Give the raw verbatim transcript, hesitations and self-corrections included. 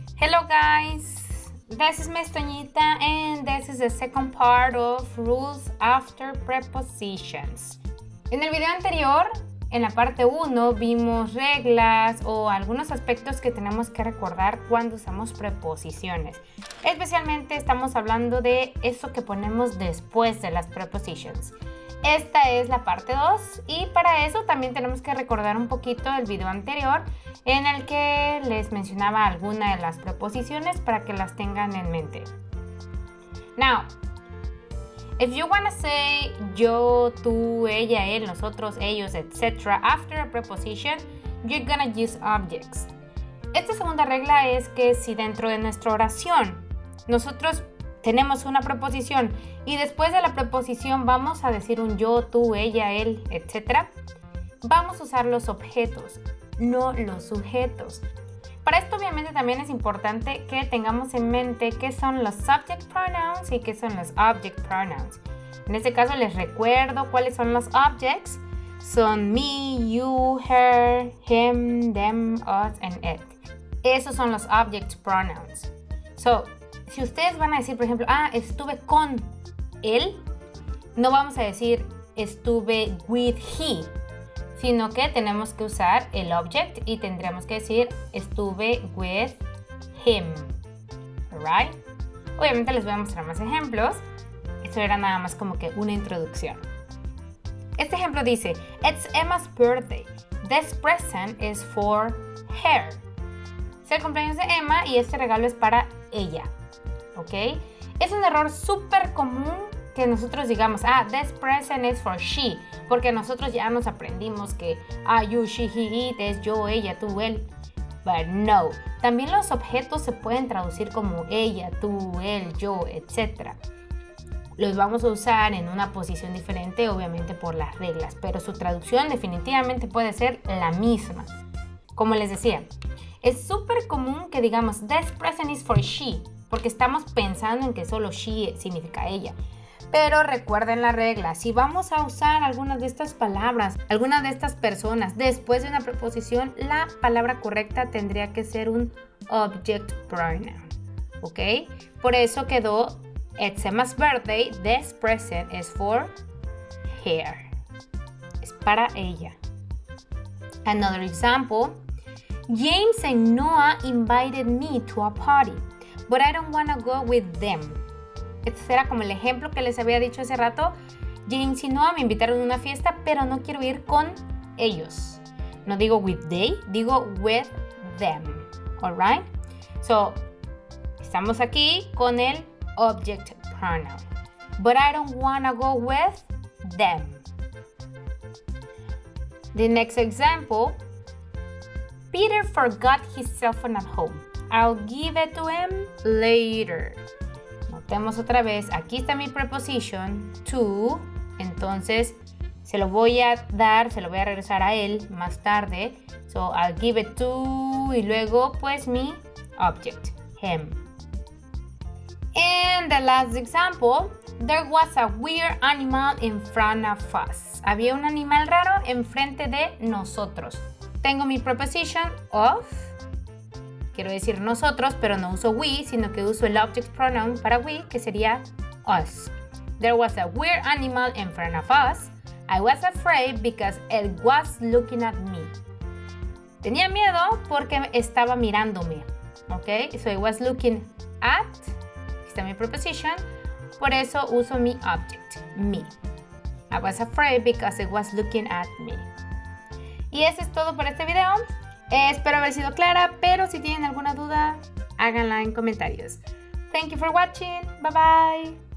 Hello guys, this is Miss Toñita and this is the second part of rules after prepositions. En el video anterior, en la parte uno, vimos reglas o algunos aspectos que tenemos que recordar cuando usamos preposiciones. Especialmente estamos hablando de eso que ponemos después de las prepositions. Esta es la parte dos y para eso también tenemos que recordar un poquito el video anterior en el que les mencionaba alguna de las preposiciones para que las tengan en mente. Now, if you want to say yo, tú, ella, él, nosotros, ellos, et cetera after a preposition, you're gonna use objects. Esta segunda regla es que si dentro de nuestra oración nosotros tenemos una preposición y después de la preposición vamos a decir un yo, tú, ella, él, etcétera, vamos a usar los objetos, no los sujetos. Para esto obviamente también es importante que tengamos en mente qué son los subject pronouns y qué son los object pronouns. En este caso les recuerdo cuáles son los objects. Son me, you, her, him, them, us, and it. Esos son los object pronouns. So, si ustedes van a decir, por ejemplo, ah, estuve con él, no vamos a decir estuve with he, sino que tenemos que usar el object y tendríamos que decir estuve with him. Alright? Obviamente les voy a mostrar más ejemplos. Esto era nada más como que una introducción. Este ejemplo dice, it's Emma's birthday. This present is for her. Es el cumpleaños de Emma y este regalo es para ella. ¿Ok? Es un error súper común que nosotros digamos, ah, this present is for she, porque nosotros ya nos aprendimos que, ah, you, she, he, it es yo, ella, tú, él. But no, también los objetos se pueden traducir como ella, tú, él, yo, etcétera. Los vamos a usar en una posición diferente, obviamente por las reglas, pero su traducción definitivamente puede ser la misma. Como les decía, es súper común que digamos, this present is for she, porque estamos pensando en que solo she significa ella. Pero recuerden la regla, si vamos a usar algunas de estas palabras, algunas de estas personas después de una preposición, la palabra correcta tendría que ser un object pronoun. ¿Ok? Por eso quedó, it's Emma's birthday, this present is for her. Es para ella. Another example, James and Noah invited me to a party, but I don't want to go with them. Este era como el ejemplo que les había dicho hace rato. James y Noah me invitaron a una fiesta, pero no quiero ir con ellos. No digo with they, digo with them. Alright? So, estamos aquí con el object pronoun. But I don't want to go with them. The next example, Peter forgot his cell phone at home. I'll give it to him later. Notemos otra vez, aquí está mi preposition, to. Entonces, se lo voy a dar, se lo voy a regresar a él más tarde. So, I'll give it to, y luego, pues, mi object, him. And the last example, there was a weird animal in front of us. Había un animal raro enfrente de nosotros. Tengo mi preposition of. Quiero decir nosotros, pero no uso we, sino que uso el object pronoun para we, que sería us. There was a weird animal in front of us. I was afraid because it was looking at me. Tenía miedo porque estaba mirándome. Ok, so I was looking at. Aquí está mi preposition. Por eso uso mi object, me. I was afraid because it was looking at me. Y eso es todo por este video. Eh, espero haber sido clara, pero si tienen alguna duda, háganla en comentarios. Thank you for watching. Bye bye.